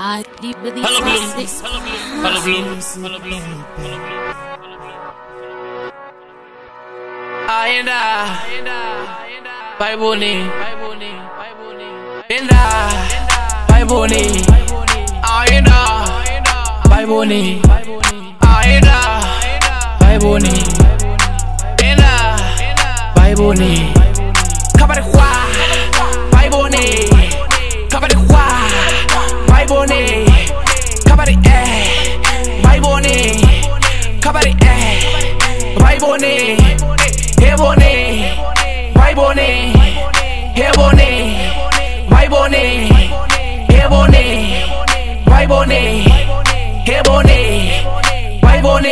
Hello Blue, hello Blue, hello Blue. Vhai Vhone, Inda, Vhai Vhone, Inda, Vhai Vhone, Inda, Vhai Vhone, Inda, Vhai Vhone. Kabare khwa, Vhai Vhone, kabare khwa, Vhai Vhone, kabare Vhai Vhone, kabare Vhai Vhone, Hey Vhone, Vhai Vhone, Hey Vhone, Vhai Vhone, Hey Vhone, Vhai Vhone, Hey Vhone, Vhai Vhone.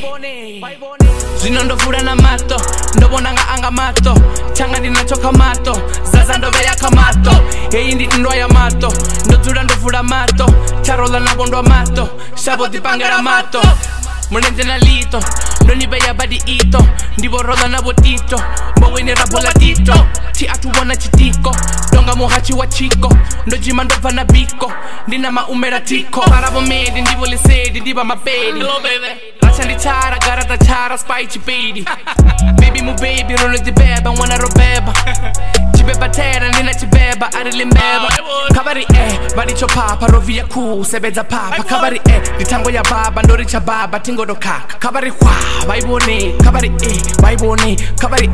Zvino ndovhura namato, ndobona nga anga mato, changa ndinachoka mato, zaza ndoveya kamato, heyi ndi ndoa ya mato, ndodzula ndovhura mato, charola nabondwa mato, shavo dipangela mato, mulenze na lito, ndoniveya badi ito, ndivorola na botito, mbowenera bola tito, ti atuwona chitiko, donga muhachi wa chiko, ndojima ndobva na biko, ndina maumera tiko, paravo medi ndivolesedi ndiva mapedi. Hello baby. Racha ndichara garata chara spy chipedi. Baby mu baby rolo dibeba wana robeba. Chibeba tera nina chibeba arilimbeba. Kabari bari chopapa rovia ku sebeza papa. Kabari litango ya baba ndori cha baba tingo do kaka. Kabari kwa Vhai Vhone, kabari Vhai Vhone, kabari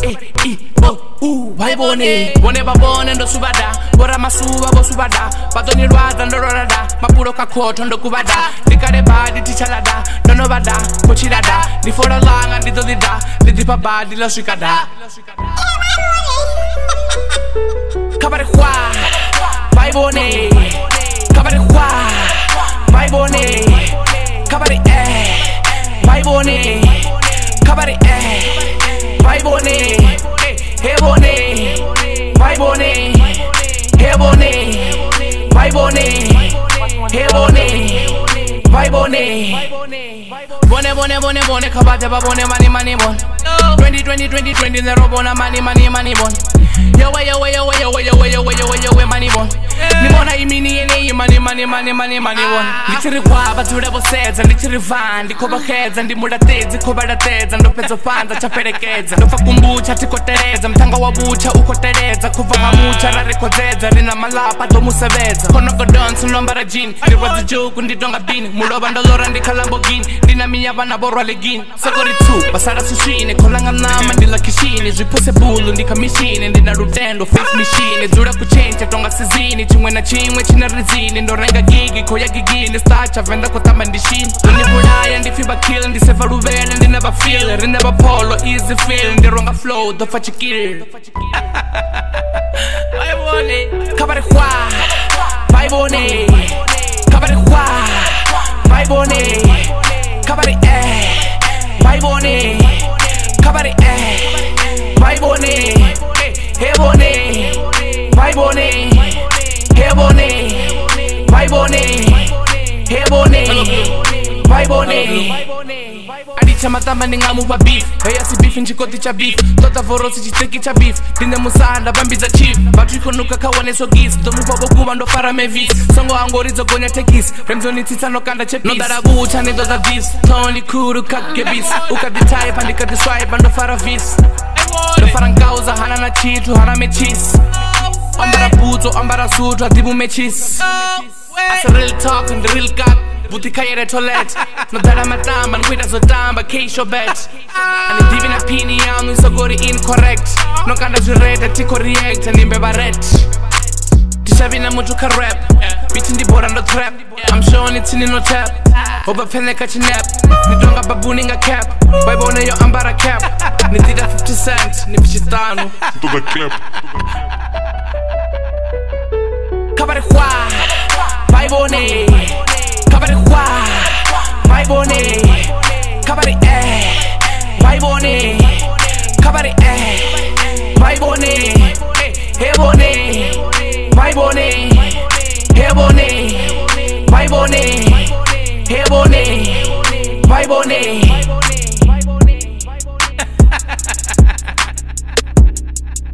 Vhai Vhone. Vhone babone ndo subada, bora masuba bo subada. Batoni rwada ndo rorada, mapuro kakoto ndo kubada. Dikare badi tichalada, no bada, kochirada. Di fora langa di dodida, di dipa badi lo shikada. Kabare kwa Vhai Vhone, kabare kwa Vhai Vhone, kabare Vhai Vhone, kabare Vhai Vhone, Hey Vhone, Vhai Vhone, Hey Vhone, Vhai Vhone, Hey Vhone, Vhai Vhone. Vhone, kabate ba Vhone, money, bon. 20, zero bona, money, bon. Yo way, money, bon. Nimona imini ene, money, bon. Ndichiri kwa, batura boseza, ndichiri van, ndikoba heads, ndimula tezi, koba tezi, ndopezo panza, chaperekeza. Ndofa kumbucha, tikotereza, mtanga wabucha, ukotereza, kuva hamucha, rarekozeza, rina malapa, domuseveza. Konogo dance, nombara jini, ndirwazi joku, ndidonga bini, muloba ndolora, ndikalambogini, ndina miyaba na borwa legini. Sakori tu, basara sushine, kolanga nama, ndila kishine, zwipose bulu, ndika mishine, ndina rutendo, fake machine, zura kuchencha, tonga sizini, chimwe na chimwe, china rizini, ndorenga gigi, koya gigini, stacha, venda kotama ndishini. Unibulaya, ndifiba kill, ndiseva ruvele, ndi never feel, ri never polo, easy feel, ndironga flow, dofa chikil. Vhai Vhone, kabare khwa, Vhai Vhone, kabare khwa, Vhai Vhone, kabare Vhai Vhone, kabare Vhai Vhone, Hey Vhone, Vhai Vhone, Hey Vhone, Vhai Vhone, Hey Vhone, Vhai Vhone. Adicha matamba ningamu pa beef, heya si beef nchikoti cha beef, tota vorosi chiteki cha beef, dine musanda bambiza chief, batu ikonuka kawane so gis, domu pa bokuba ndo fara mevis, songo angorizo gonya tekis, remzoni tita no kanda chepis, no darabu chani doza dis, toni kuru kake bis, uka di type andika di swipe ando fara vis, ndo fara ngauza hana na chitu hana mechis, ambara puto ambara sutu adibu mechis, as a real talk and the real cut. Butika yere toilet, no dara matamba, nkwita zotamba, keisho bet. Ani divina pini yangu, isogori incorrect. No kanda zureta, tiko react, and imbeba ret. Tishavina mutu ka rap, biti ndibora ndo trap. I'm showing it in no tap, oba pene kachinap. Nidonga babuni nga cap, Vhai Vhone yo ambara cap. Nidida 50 cent, nipishitanu. Toda clap. Kabare khwa, Vhai Vhone, kabare khwa, Vhai Vhone, kabare Vhai Vhone, kabare Vhai Vhone, Hey Vhone, Vhai Vhone, Hey Vhone, Vhai Vhone, Hey Vhone, Vhai Vhone.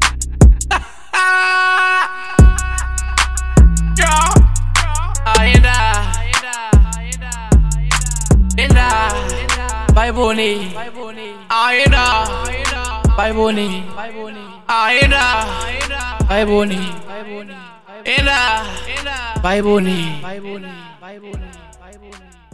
I Vhai Vhone, Aina, Vhai Vhone, Aina, Vhai Vhone, Ina, Vhai Vhone, Vhai Vhone, Vhai Vhone, Vhai Vhone.